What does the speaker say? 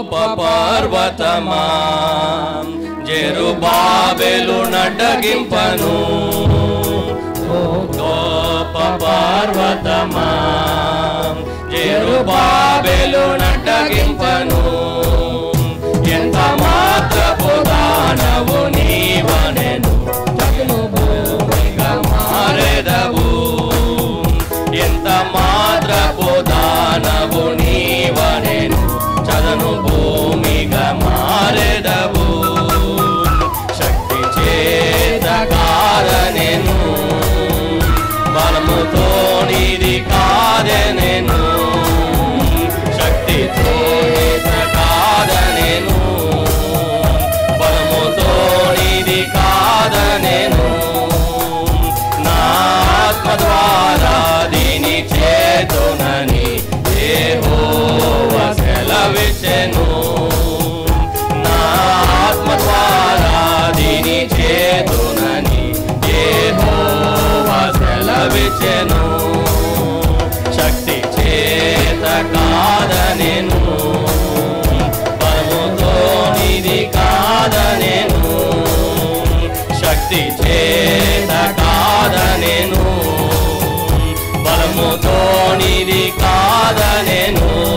పర్వతమా జెరుబాబెలు నడ్డగింపను గొప్ప పర్వతమా జెరుబాబెలు నడ్డగింపను ఎంత మాత్రపు దానవు నీవనెను చదును భూమిగా మారెదవు ఎంత మాత్రపు దానవు నీవనెను చదును భూమిగా మారెదవు శక్తి చేత కాదనెను బలముతో నీది కాదనెను శక్తితో కాదనెను బలముతో నీది కాదనెను నా ఆత్మ ద్వారా దీని చేతునని యెహోవా సెలవిచ్చెను నా ఆత్మ ద్వారా దీని చేతునని యెహోవా సెలవిచ్చెను శక్తి చేత కాదనెను బలముతో నీది కాదనెను శక్తి చేత కాదనెను బలముతో నీది కాదనెను